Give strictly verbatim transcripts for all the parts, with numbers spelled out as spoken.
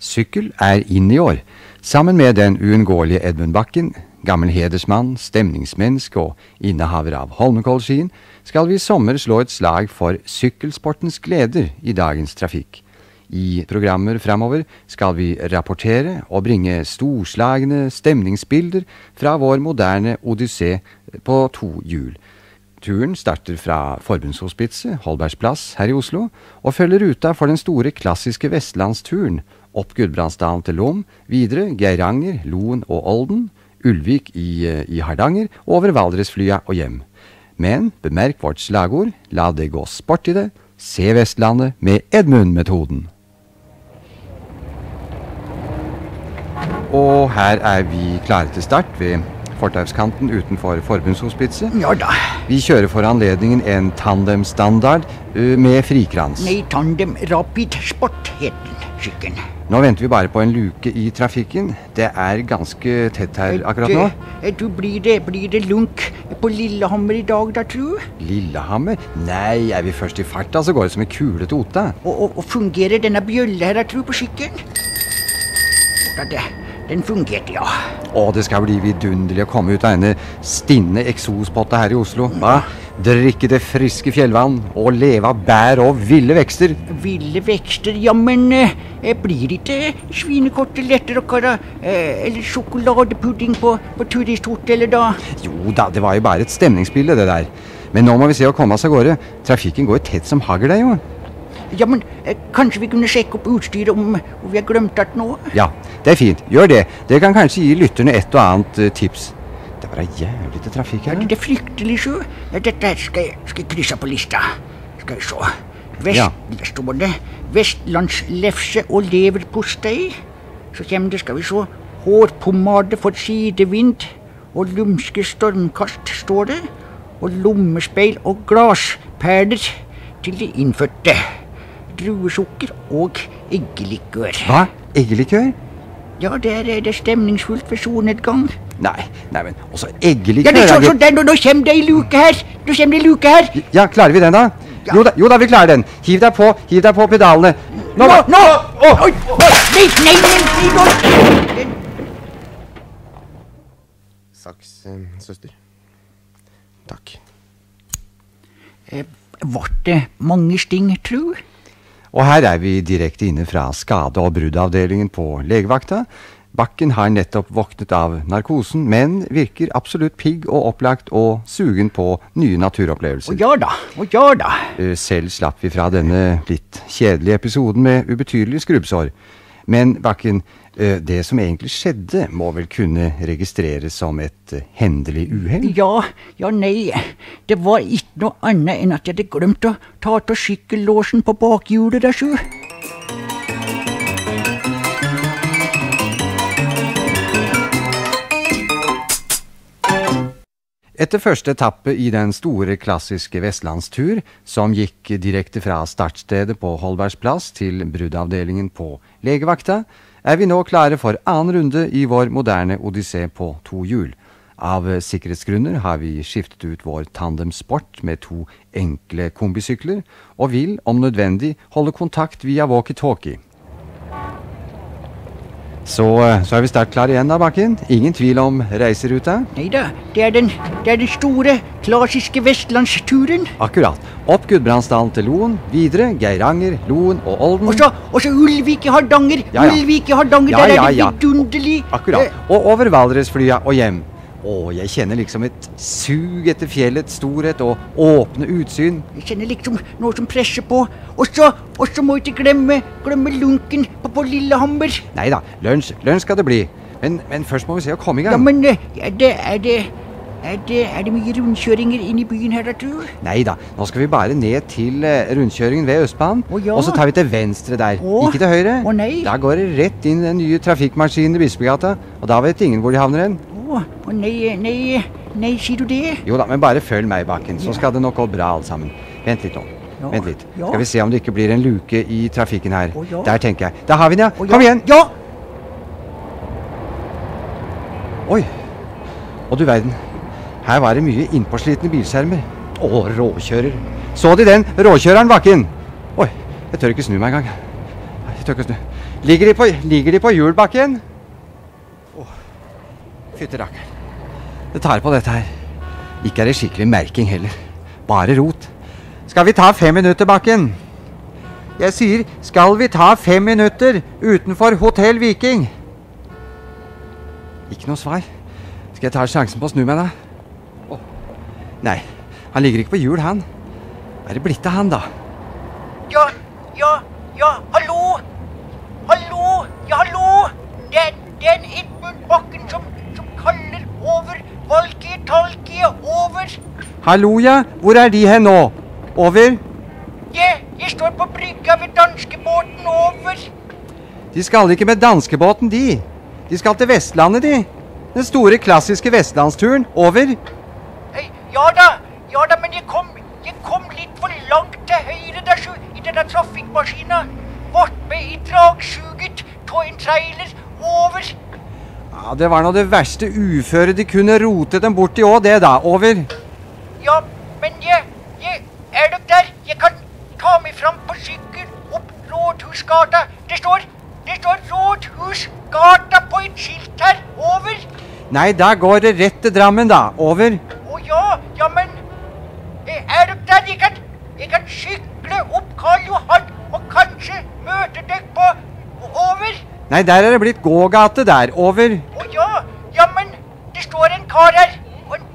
Sykkel er inn i år. Sammen med den uunngåelige Edmund Bakken, gammel hedersmann, stemningsmenneske og innehaver av Holmenkollskien, skal vi i sommer slå et slag for sykkelsportens gleder i dagens trafikk. I programmer fremover skal vi rapportere og bringe storslagne stemningsbilder fra vår moderne odyssé på to hjul. Turen starter fra Forbundshospitset, Holbergs plass her i Oslo, og følger ruta for den store klassiske Vestlandsturen, opp Gudbrandsdalen til Lom, videre Geiranger, Loen og Olden, Ulvik i, i Hardanger, over Valdresflya og hjem. Men bemerk vårt slagord, la det gå sport i det, se Vestlandet med Edmund-metoden. Og her er vi klare til start ved fortauskanten utenfor Forbundshospitset. Ja da. Vi kjører for anledningen en tandem-standard uh, med frikrans. Nei, tandem rapid sport heter den, sykkelen. Nå venter vi bare på en luke i trafikken. Det er ganske tett her akkurat nå. Du, blir det, blir det lunk på Lillehammer i dag da, tro? Lillehammer? Nei, er vi først i farta, så går det som en kule til Otta. Og, og, og fungerer denne bjølle her, tro, på sykkelen? Ja, det, den fungerte, ja. Å, det skal bli vidunderlig å komme ut av denne stinne eksospotta her i Oslo. Hva? Drikke det friske fjellvann og leve av bær og ville vekster. Ville vekster, ja, men eh, blir det ikke svinekotteletter og kara, eh, eller sjokoladepudding på, på turisthotellet da? Jo da, det var jo bare et stemningsbilde det der. Men nå må vi se å komme oss av gårde. Trafikken går tett som hagl der, jo. Ja, men eh, kanskje vi kunne sjekke opp utstyret om, om vi har glemt at nå? Ja, det er fint. Gjør det. Det kan kanskje gi lytterne et og annet uh, tips. Det er bare jævlig til trafikk her. Ja, det er fryktelig, så. Dette her skal jeg, skal jeg krysse på lista. Skal jeg se. Vest, ja. Der står det vestlandslefse og leverpostei. Så kommer det, skal vi se, hårpomade for sidevind og lumske stormkast, står det. Og lommespeil og glasperler til de innfødte. Druesukker og eggelikør. Hva? Eggelikør? Ja, det er, det er stemningsfullt ved solnedgang. Nei, nei, men også eggelikør. Ja, det er sånn, så, nå, nå kommer det i luke her. Nå kommer det i luke her. Ja, klarer vi den da? Ja. Jo, da? Jo da, vi klarer den. Hiv deg på, hiv deg på pedalene. Nå, nå! nå. Oh, oi, oi, nei, nei, nei, nei. Saks, eh, søster. Takk. Eh, Vart det mange sting, tro? Og her er vi direkte inne fra skade- og bruddavdelingen på legevakta. Bakken har nettopp våknet av narkosen, men virker absolutt pigg og opplagt og sugen på nye naturopplevelser. Og ja da, og ja da. Selv slapp vi fra denne litt kjedelige episoden med ubetydelig skrubbsår. Men Bakken, det som egentlig skjedde må vel kunne registreres som et hendelig uheld? Ja, ja, nei. Det var ikke noe annet enn at jeg hadde glemt å ta til sykkellåsen på bakhjulet der, så. Etter første etappe i den store klassiske Vestlandstur, som gikk direkte fra startstedet på Holbergs plass til bruddavdelingen på legevakta, er vi nå klare for annen runde i vår moderne odyssé på to hjul. Av sikkerhetsgrunner har vi skiftet ut vår tandemsport med to enkle kombisykler, og vil om nødvendig holde kontakt via walkie-talkie. Så, så er vi sterkt klar igjen da, Bakken. Ingen tvil om reiseruta? Neida, det er den, det er den store, klassiske Vestlandsturen. Akkurat. Opp Gudbrandsdalen til Loen, videre Geiranger, Loen og Olden. Og så, og så Ulvik i Hardanger. Ja, ja. Ulvik i Hardanger, ja, der ja, er det ja. vidunderlig. Akkurat. Og over Valdresflya og hjem. Å, jeg kjenner liksom et sug etter fjellets storhet og åpne utsyn. Jeg kjenner liksom noe som presser på. Og så, og så må jeg ikke glemme, glemme lunken på, på Lillehammer. Neida, lunsj, lunsj skal det bli. Men, men først må vi se å komme i gang. Ja, men er det, er det, er det, er det mye rundkjøringer inn i byen her, da, tror du? Neida, nå skal vi bare ned til uh, rundkjøringen ved Østbanen. Å, ja. Og så tar vi til venstre der. Å. Ikke til høyre. Å, nei. Da går det rett inn den nye trafikkmaskinen i Bispegata. Og da vet ingen hvor de havner hen. Å, å nei, nei, nei, sier du det? Jo da, men bare følg meg, Bakken, så skal det nok gå bra alt sammen. Vent litt nå. Ja. Vent litt. Ja. Skal vi se om det ikke blir en luke i trafikken her. Å, ja. Der tenker jeg. Da har vi den, ja. Å, Kom ja. igjen. Ja! Oi. Og du verden. Her var det mye innpåslitne bilskjermer. Å, råkjører. Så de den råkjøreren, Bakken? Oi, jeg tør ikke snu meg engang. Vi tør ikke snu. Ligger de på, ligger de på hjulbakken? Åh, fytte rakkeren. Det tar på dette her. Ikke er det skikkelig merking heller. Bare rot. Skal vi ta fem minutter, Bakken? Jeg sier, skal vi ta fem minutter utenfor Hotell Viking? Ikke noe svar. Skal jeg ta sjansen på å snu meg da? Åh. Nei, han ligger ikke på hjul, han. Er det blitt av han, da? Ja, ja, ja, hallo! Hallo! Ja, hallo! Det er, det er en Edmund Bakken som, som kaller over. Valkie-talkie over. Hallo, ja. Hvor er de hen nå? Over? Jeg, jeg står på brygga ved danskebåten over. De skal ikke med danskebåten, de. De skal til Vestlandet, de. Den store klassiske vestlandsturen. Over. Hei, ja da, ja da, men jeg kom, jeg kom litt for langt til høyre der, så, i denne trafikkmaskina. Bort med i dragsuget, ta en trailer, over. Ja, det var nå det verste uføre de kunne rote dem bort i også, det da. Over. Ja, men jeg, jeg, er dere der? Jeg kan ta meg fram på sykkel opp Rådhusgata. Det står, det står Rådhusgata på et skilt her, over. Nei, da går det rett til Drammen da. Over. Å ja, ja, men eh, er dere der? Jeg kan, jeg kan sykle opp Karl Johan og kanskje møte dere på over. Nei, der er det blitt gågate der. Over. Å ja, ja, men det står en kar her. Og en,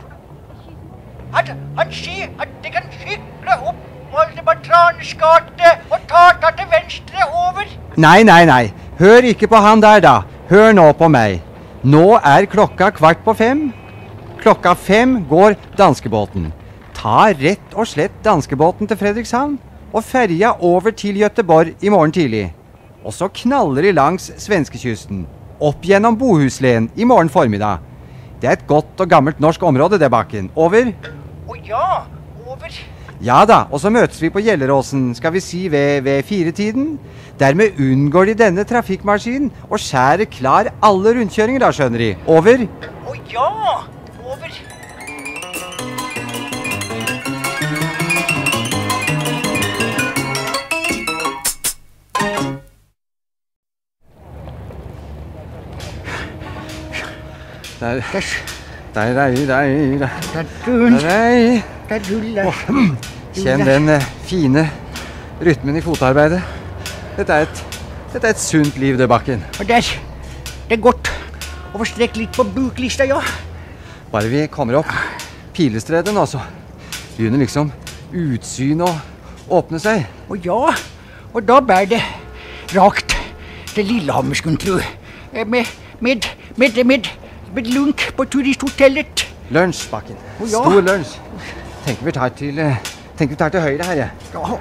han, han sier at det kan sykle opp Valdemar Tranes gate og ta ta til venstre over. Nei, nei, nei. Hør ikke på han der da. Hør nå på meg. Nå er klokka kvart på fem. Klokka fem går danskebåten. Ta rett og slett danskebåten til Fredrikshavn og ferja over til Göteborg i morgen tidlig. Og så knaller de langs svenskekysten, opp gjennom Bohuslen i morgen formiddag. Det er et godt og gammelt norsk område, det, Bakken. Over. Å ja, over. Ja da, og så møtes vi på Gjelleråsen, skal vi si ved, ved firetiden. Dermed unngår de denne trafikkmaskinen og skjærer klar alle rundkjøringer da, skjønner de. Over. Å ja, over. Der, der, der, der, der, Der dun, der. der ruller. Kjenn den eh, fine rytmen i fotarbeidet. Dette er et, dette er et sunt liv, det, Bakken. Og der, det er godt å få strekke litt på buklista, ja. Bare vi kommer opp Pilestreden også, begynner liksom utsyn å åpne seg. Og ja, og da bærer det rakt til Lillehammer, skulle tro. Eh, Med, med, med, med, med lunk på turisthotellet. Lunsj, Bakken. Å, ja. Stor lunsj. Tenker vi tar til, eh, tenker vi tar til høyre her, jeg. Ja.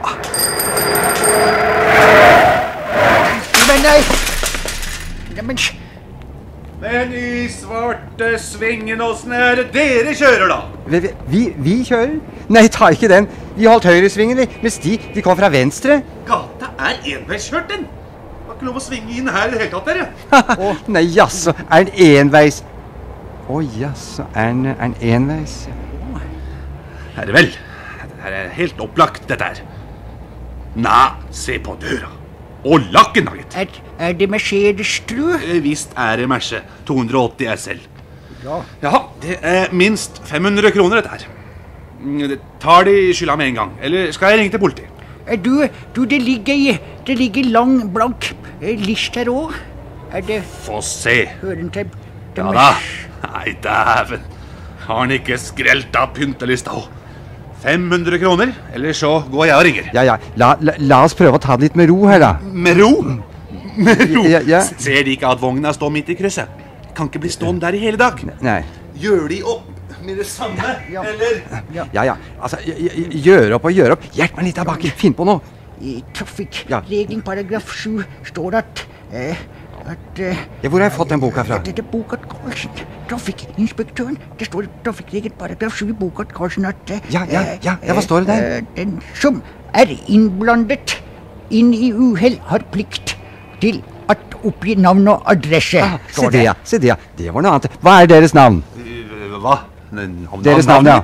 Men nei, nei, men Men i svarte svingen, åssen er det dere kjører da? Vi, vi, vi, vi kjører? Nei, ta ikke den. Vi holdt høyresvingen, vi. Mens de, de kom fra venstre. Gata er enveiskjørt, den. Har ikke lov å svinge inn her i det hele tatt, dere. Å, nei, jaså, er den enveis? Å, jaså, er den, er den enveis? Er det vel? Det er helt opplagt, dette her. Nei, se på døra. Og lakken, da, gitt. er, er det Mercedes, tru? Eh, Visst er det Merse. to hundre og åtti S L. Ja. Ja, det er minst fem hundre kroner, dette her. Mm, det tar de skylda med en gang. Eller skal jeg ringe til politi? Er du, du, det ligger i, det ligger lang, blank eh, list her også. Er det Få se. høren til, til Ja da. Nei, dæven. Har han ikke skrelt av pyntelista òg? fem hundre kroner, eller så går jeg og ringer. Ja, ja, la, la, la oss prøve å ta det litt med ro her, da. Med ro? Med ro? Ja, ja. Ser de ikke at vogna står midt i krysset? Kan ikke bli stående der i hele dag. Nei. Gjør de opp med det samme, Ja. eller? Ja, ja, altså, gj- gj- gjør opp og gjør opp. Hjelp meg litt av Bakken, finn på noe. I Ja. trafikkregelen paragraf sju står at, eh, at eh, Ja, hvor har jeg fått den boka fra? Dette er Bokart Karlsen, trafikkinspektøren. Det står i trafikkregelen paragraf sju i Bokart Karlsen at eh, Ja, ja, ja, ja, hva står det der? eh, Den som er innblandet inn i uhell har plikt til at oppgi navn og adresse, Ah, se står det, det. ja, se det, ja. Det var noe annet. Hva er deres navn? Eh, Hva? N- Deres navn, ja. mitt?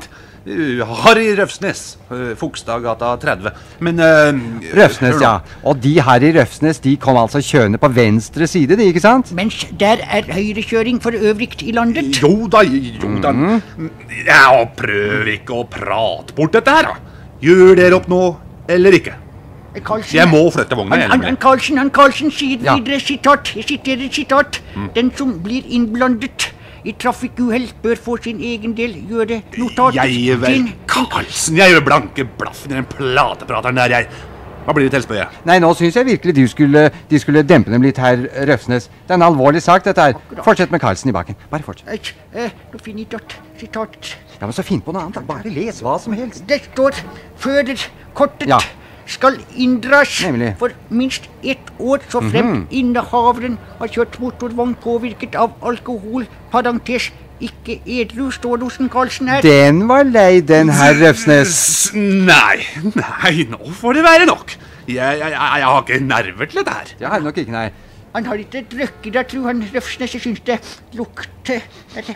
Uh, Harry Røfsnes, uh, Fogstadgata tretti. Men uh, Røfsnes, ja. Og de Harry Røfsnes, de kom altså kjørende på venstre side, de, ikke sant? Mens der er høyrekjøring for øvrig i landet. Jo da, jo da. Mm. Ja, prøv ikke å prate bort dette her, da. Gjør dere opp nå, eller ikke? Karlsen, Jeg må flytte vogna. Han, han, han Karlsen, han Karlsen sier Ja. videre, sitat, jeg siterer sitat, den som blir innblandet i trafikkuhell bør få sin egen del gjøre notatet. Jeg vel, Karlsen, jeg gjør blanke blaffen i den plateprateren der, jeg. Hva blir det til spøye? Nei, nå synes jeg virkelig de skulle, de skulle dempe dem litt, herr Røfsnes. Det er en alvorlig sak, dette her. Fortsett med Karlsen i baken. Bare fortsett. Eh, Nå finner jeg dot, sitatet. Ja, men så finn på noe annet, da. Bare les hva som helst. Det står førerkortet Ja. skal inndras Nemlig. for minst ett år, så frem innehaveren har kjørt motorvogn påvirket av alkohol, parentes, ikke edru, står det hos den Karlsen her. Den var lei, den herr Røfsnes. S- Nei, nei, nå får det være nok. Jeg, jeg, jeg, jeg har ikke nerver til dette her. Det har jeg nok ikke, nei. Han har ikke drukket, jeg tror han Røfsnes, jeg synes det lukter eller-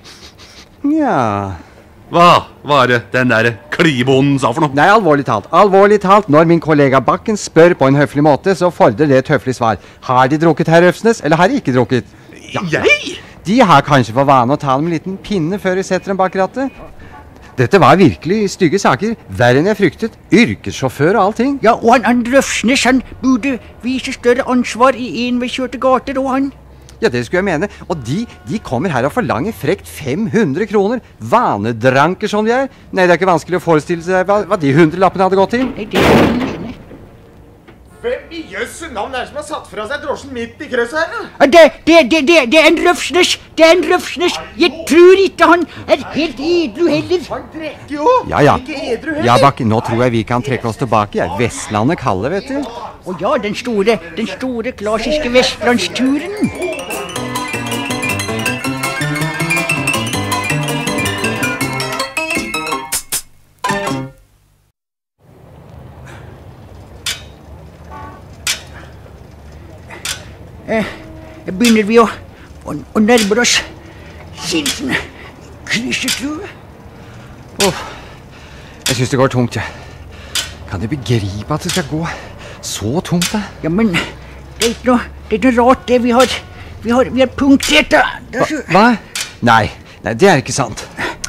Ja... Hva var det den der klibonden sa for noe? Nei, alvorlig talt. Alvorlig talt, når min kollega Bakken spør på en høflig måte, så fordrer det et høflig svar. Har de drukket, herr Røfsnes, eller har de ikke drukket? Jeg? De har kanskje for vane å ta dem en liten pinne før de setter dem bak rattet. Dette var virkelig stygge saker, verre enn jeg fryktet. Yrkessjåfør og allting. Ja, og han, han Røfsnes, han burde vise større ansvar i enveiskjørte gater, og han... Ja, det skulle jeg mene. Og de, de kommer her og forlanger frekt fem hundre kroner. Vanedranker som de er. Nei, det er ikke vanskelig å forestille seg hva, hva de hundrelappene hadde gått til. Nei, det er han mener. Hvem i jøsse navn er det som har satt fra seg drosjen midt i krøsset her, da? Ja, Det, det, det, det, det er en Røfsnes, det er en Røfsnes. Jeg tror ikke han er helt edru heller. Han drikker jo! Ja, ja. Ikke edru heller. Ja, Bakken, nå tror jeg vi kan trekke oss tilbake. Ja. Vestlandet kaller, vet du. Og ja, den store, den store klassiske vestlandsturen. Eh, begynner vi å, å, å nærme oss Sinsen krysset, tror jeg. Åh, jeg synes det går tungt, jeg. Kan du begripe at det skal gå så tungt, da? Ja, men det er ikke noe, det er ikke noe rart det vi har. Vi har, vi har punktert det. Det er så... Hva? Nei, nei, det er ikke sant.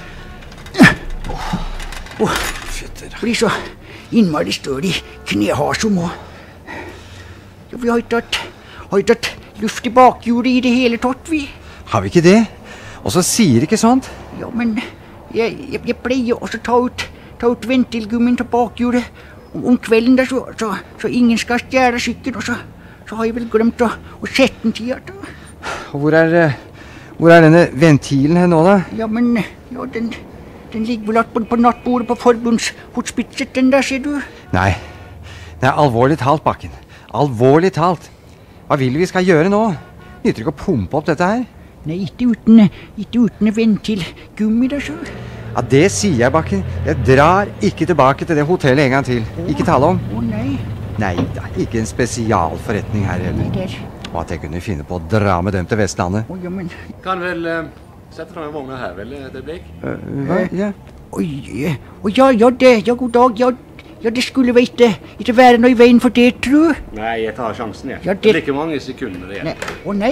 Åh, blir så innmari støl i knehasom og... Ja, vi har ikke hatt, har ikke hatt luft i bakhjulet i det hele tatt, vi. Har vi ikke det? Og så sier ikke sånt. Ja, men jeg, jeg, jeg pleier også ta ut, ta ut ventilgummien til bakhjulet om, om kvelden der, så, så, så ingen skal stjære sykkelen, og så, så har jeg vel glemt å, å sette den til hjertet. Og hvor er, eh, hvor er denne ventilen her nå, da? Ja, men ja, den, den ligger vel at på, på nattbordet på forbundshospitset, den der, ser du. Nei, det er alvorlig talt, Bakken. Alvorlig talt. Hva vil vi skal gjøre nå? Nytter ikke å pumpe opp dette her? Nei, ikke uten, ikke uten ventilgummi der, så. Ja, det sier jeg, Bakken. Jeg drar ikke tilbake til det hotellet en gang til. Ikke tale om. Å nei, Nei, det er ikke en spesialforretning her nei heller. der. Og at jeg kunne finne på å dra med dem til Vestlandet. Å ja, men, Kan vel uh, sette fram vogna her, vel, et øyeblikk? Øh, hva? Ja. oi, eh, å ja, ja, det, ja, god dag, ja, ja, det skulle vel ikke, ikke være noe i veien for det, tror jeg. Nei, jeg tar sjansen, jeg. Ja, det... det- Like mange sekunder igjen. Nei, å nei.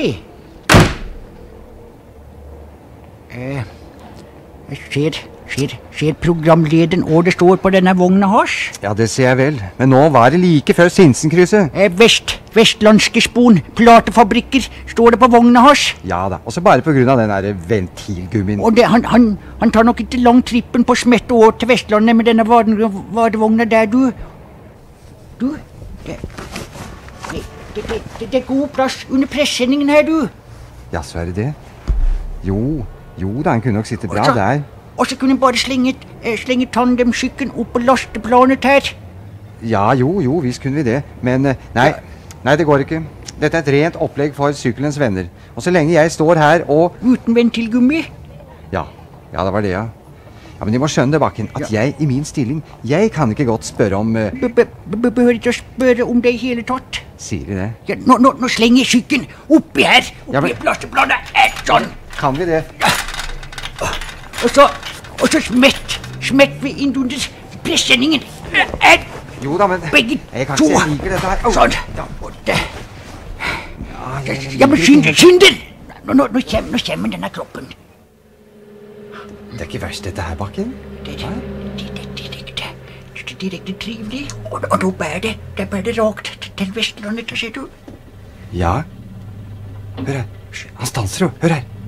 Eh, jeg ser, ser, ser programlederen og det står på denne vogna hans. Ja, det ser jeg vel. Men nå var det like før Sinsenkrysset. Eh, vest, vestlandske spon, platefabrikker, står det på vogna hans. Ja da, også bare på grunn av den der ventilgummien. Og det, han, han, han tar nok ikke lang trippen på smette år til Vestlandet med denne vaden- vadevogna der, du. Du, det, det, det, det, det, det er god plass under pressendingen her, du. Ja, så er det det. Jo, jo da, han kunne nok sitte bra Og så- der. Og så kunne han bare slenge, eh, slenge tandemsykkelen opp på lasteplanet her. Ja, jo, jo, visst kunne vi det. Men eh, nei, nei, det går ikke. Dette er et rent opplegg for sykkelens venner. Og så lenge jeg står her og... Uten ventilgummi. Ja, ja, det var det, ja. Ja, men de må skjønne det, Bakken, at jeg i min stilling, jeg kan ikke godt spørre om... eh, Be- be- be- Behøver ikke å spørre om det i hele tatt. sier de det? Ja, nå, nå, nå slenger jeg sykkelen oppi her, oppi Ja, men- lasteplanet. Eh, Sånn. Kan vi det? Og så, og så smett, smekk vi inn under presenningen. Er Jo da, men begge jeg kan to. ikke like dette her. Au. Sånn. Og det. Ja, men skynd deg, skynd deg! Nå, nå, nå, kommer, nå kommer denne kroppen. Det er ikke verst dette her, Bakken. Det er direkte, direkte, direkte trivelig. Og, og nå bærer det, det bærer det rakt til Vestlandet, ser du. Ja. Hør her. Han stanser jo. Hør her.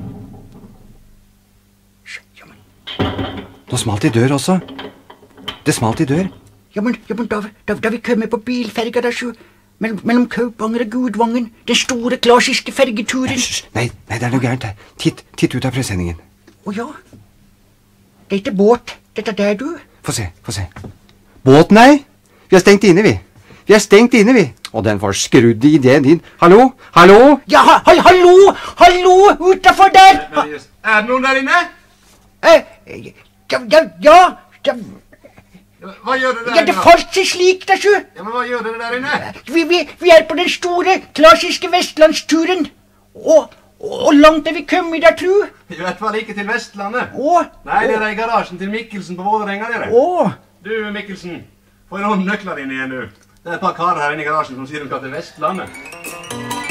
Ja, men, Nå smalt i dør også. Det smalt i dør. ja, men, ja, men da, da, da vi kommer på bilferga der, så mellom, mellom Kaupanger og Gudvangen, den store, klassiske fergeturen. Hysj, nei, nei, det er noe gærent her. Titt, titt ut av presenningen. Å ja, det er ikke båt, dette der, du. Få se, få se. Båt, nei. Vi er stengt inne, vi. Vi er stengt inne, vi. Og den får skrudd i ideen din. Hallo? Hallo? Ja, ha, ha, hallo, hallo, utenfor der. Ha, Er det noen der inne? eh, ja, ja, ja, ja, Hva gjør dere ja, der det inne? falt seg slik, der, så. Ja, men hva gjør dere der inne? Vi, vi, vi er på den store, klassiske vestlandsturen. Og, og langt er vi kommet der, tru. I hvert fall ikke til Vestlandet. Å, Nei, dere er i garasjen til Mikkelsen på Vålerenga, dere. å, Du, Mikkelsen, få noen nøkler inn igjen, du. Det er et par karer her inne i garasjen som sier de skal til Vestlandet.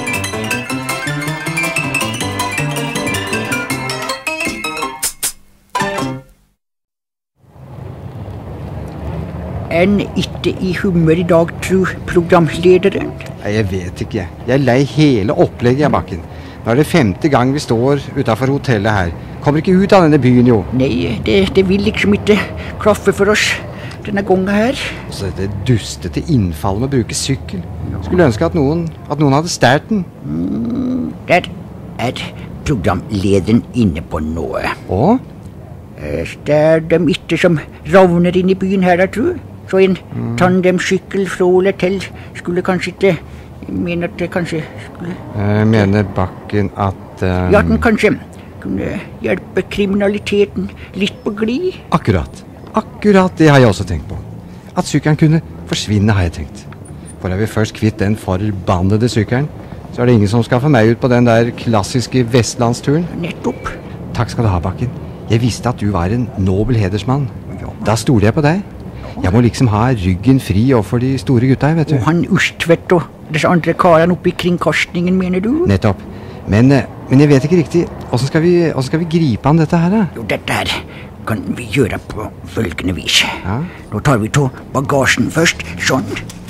en ikke i humør i dag, tru, programlederen. Nei, jeg vet ikke. jeg. Jeg er lei hele opplegget, Bakken. Nå er det femte gang vi står utenfor hotellet her. Kommer ikke ut av denne byen, jo. Nei, det, det vil liksom ikke klaffe for oss denne gangen her. Og så dette dustete innfallet med å bruke sykkel. Skulle ønske at noen, at noen hadde stjålet den. Der er programlederen inne på noe. Å? Eh, Det er dem ikke som ravner inn i byen her, jeg tror. Så en tandemsykkel fra eller til skulle kanskje ikke Jeg mener at det kanskje skulle Jeg mener Bakken at eh, Ja, at den kanskje kunne hjelpe kriminaliteten litt på glid. Akkurat. Akkurat det har jeg også tenkt på. At sykkelen kunne forsvinne, har jeg tenkt. For er vi først kvitt den forbannede sykkelen, så er det ingen som skal få meg ut på den der klassiske vestlandsturen. Nettopp. Takk skal du ha, Bakken. Jeg visste at du var en nobel hedersmann. Da stoler jeg på deg. Jeg må liksom ha ryggen fri overfor de store gutta, vet du. Og han Ustvedt og disse andre karene oppe i kringkastingen, mener du? Nettopp. Men, eh, men jeg vet ikke riktig. Hvordan skal vi, hvordan skal vi gripe an dette her, da? Jo, dette her kan vi gjøre på følgende vis. Ja. Nå tar vi to bagasjen først, sånn.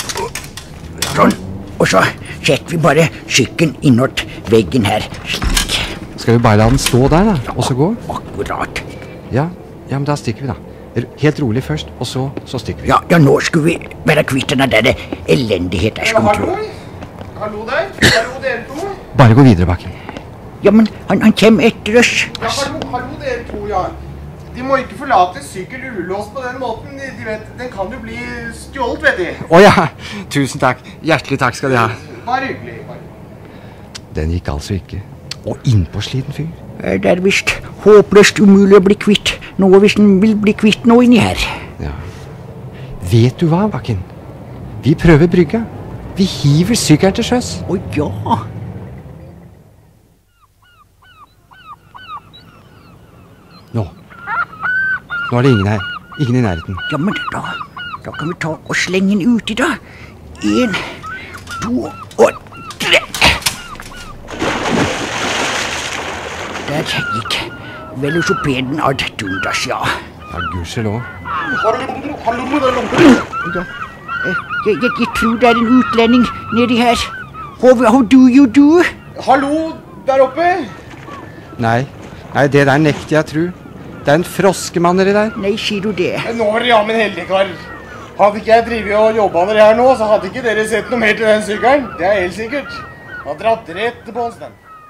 Sånn. Og så setter vi bare sykkelen innåt veggen her, slik. Skal vi bare la den stå der, da? Og så gå? Akkurat. Ja, ja, men da stikker vi, da. R- Helt rolig først, og så, så stikker vi. Ja, ja, nå skulle vi være kvitt denne der elendighet jeg skulle tro. Hallo der. Hallo dere to. Bare gå videre, Bakken. Ja, men han, han kommer etter oss. Ja, hallo, hallo dere to, ja. De må ikke forlate sykkel ulåst på den måten. De, de vet, den kan jo bli stjålet, vet de. Å ja! Tusen takk. Hjertelig takk skal de ha. Bare hyggelig. Bare. Den gikk altså ikke. Og innpåsliten fyr. Eh, Det er visst håpløst umulig å bli kvitt noe hvis en vil bli kvitt noe inni her. Ja. Vet du hva, Bakken? Vi prøver brygga. Vi hiver sykkelen til sjøs. Å ja. Nå. Nå er det ingen her. Ingen i nærheten. Ja, men da, da kan vi ta og slenge den uti, da. En, to og tre. Der gikk velosipeden ad undas, ja. Ja, gudskjelov. Hallo, hallo der oppe. Ja. eh, Jeg, jeg, jeg tror det er en utlending nedi her. How, how do you do? Hallo der oppe. Nei. Nei, det der nekter jeg tru. Det er en froskemann nedi der. Nei, sier du det? Nå var det jammen heldig, kar. Hadde ikke jeg drivet og jobbet med det her nå, så hadde ikke dere sett noe mer til den sykkelen. Det er helt sikkert. Hadde dratt rett på oss den.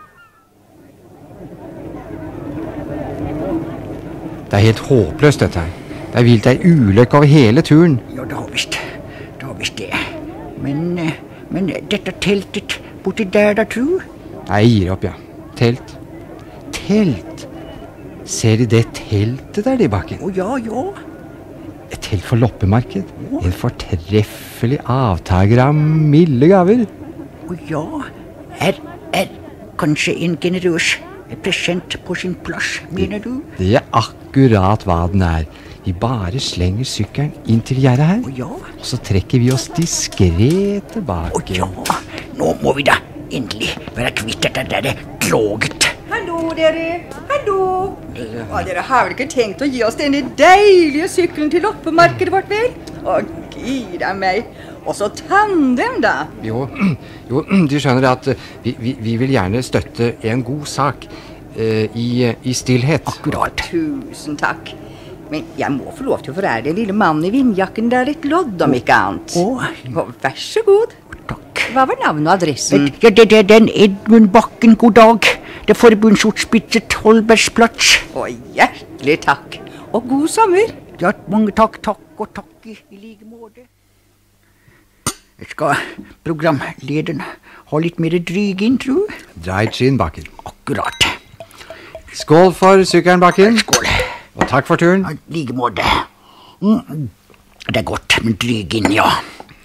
Det er helt håpløst, dette her. Det er vilt ei ulykke over hele turen. Ja, det har visst. Det har visst det. Men, eh, men dette teltet borti der, da, tru? Nei, jeg gir opp, ja. Telt. Telt! Ser de det teltet der, de, Bakken? Å ja, ja. Et telt for loppemarked. En fortreffelig avtaker av milde gaver. Å ja. Er, er kanskje en generøs present på sin plass, mener du? Det er akkurat hva den er. Vi bare slenger sykkelen inn til gjerdet her, Å ja, og så trekker vi oss diskret tilbake. å ja. Nå må vi da endelig være kvitt dette der kloget. Hallo, dere. Hallo. Å, dere har vel ikke tenkt å gi oss denne deilige sykkelen til loppemarkedet vårt, vel? Å, gid av meg. Og så tandem, da. Jo, jo, du skjønner at eh, vi, vi, vi vil gjerne støtte en god sak eh, i, i stillhet. Akkurat. Tusen takk. Men jeg må få lov til å forære den lille mannen i vindjakken der et lodd, om ikke annet. Å, Å, vær så god. takk. Hva var navnet og adressen? Ja, det, det er den Edmund Bakken, god dag. Det er forbundsordspitset Holbergsplass. Å, hjertelig takk. Og god sommer. Ja, mange takk, takk og takk i, i like måte. Jeg skal programlederen ha litt mer dryg inn, tro? Dra et skinn, Bakken. Akkurat. Skål for sykkelen, Bakken. Skål. Og takk for turen. I like måte. Mm. Det er godt med dryg inn, ja.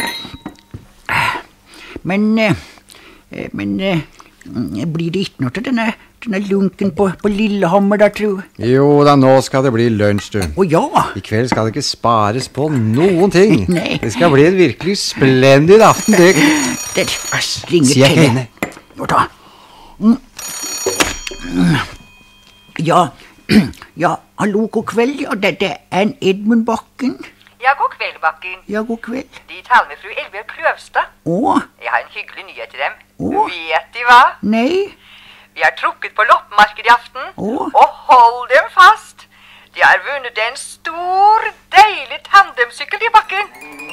Men, eh, men eh, blir det ikke noe til denne, denne lunken på, på Lillehammer der, tro? Jo da, nå skal det bli lunsj, du. Å ja. I kveld skal det ikke spares på noen ting. Nei. Det skal bli en virkelig splendid aften. Det... Det ringer Sier jeg til. henne. Jo da. Mm. Mm. Ja, ja, hallo, god kveld. Ja, dette er en Edmund Bakken. Ja, god kveld, Bakken. Ja, god kveld. De taler med fru Elvbjørg Kløvstad. Å, Jeg har en hyggelig nyhet til dem. Å. Vet de hva? nei. Vi har trukket på loppemarkedet i aften. Å. Og hold dem fast. De har vunnet en stor, deilig tandemsykkel i Bakken.